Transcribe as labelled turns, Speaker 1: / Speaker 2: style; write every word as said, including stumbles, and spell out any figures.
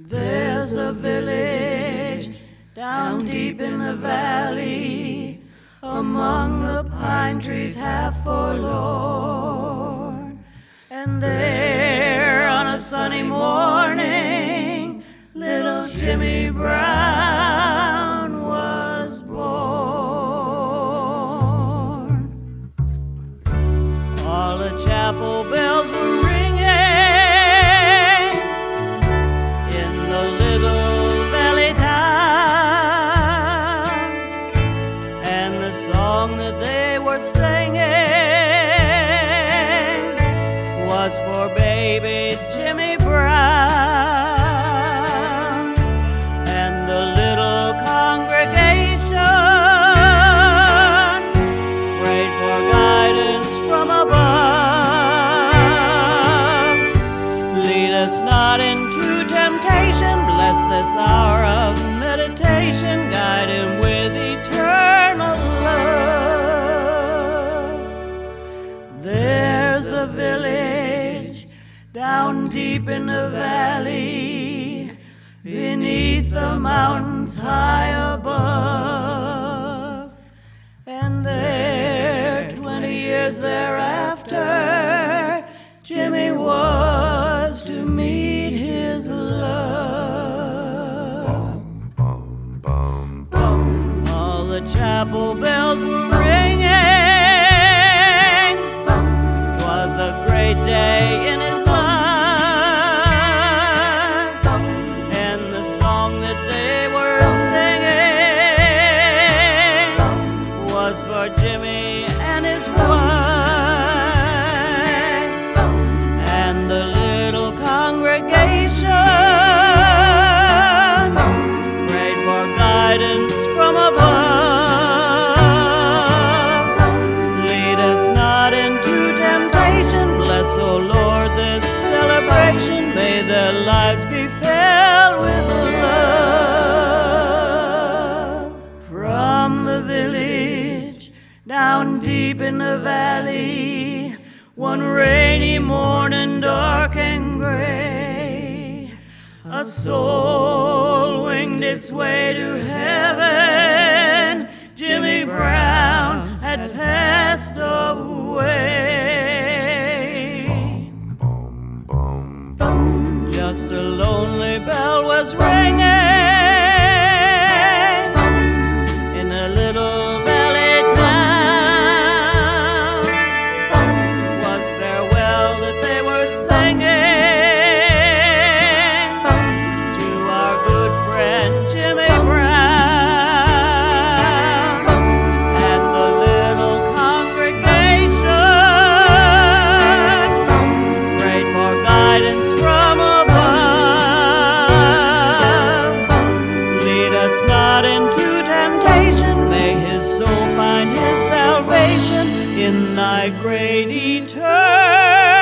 Speaker 1: There's a village down deep in the valley, among the pine trees half forlorn. And there on a sunny morning, little Jimmy Brown was born. All the chapel bells were ringing in the little valley town, and the song that they were singing was for baby Jimmy Brown. And the little congregation prayed for guidance from above. Lead us not into temptation, bless this hour of meditation, guide him with eternal love. There's a village down deep in the valley, beneath the mountains high above. And there, twenty years thereafter, Jimmy was to meet his love.
Speaker 2: Bum, bum, bum, bum.
Speaker 1: All the chapel bells were ringing. 'Twas a great day in his life, and the song that they were singing was for Jimmy and his wife. And the little congregation prayed for guidance from above. Lead us not into temptation, bless, O Lord, this celebration. May their lives be filled with love. From the village down deep in the valley, one rainy morning, dark and gray, a soul winged its way to heaven. Jimmy Brown had passed away.
Speaker 2: Bum, bum, bum.
Speaker 1: Just a lonely bell was ringing in a little valley town. Was farewell that they were singing to our good friend Jimmy Brown. And the little congregation prayed for guidance from above. Lead us not into temptation, may his soul find his salvation in thy great eternity.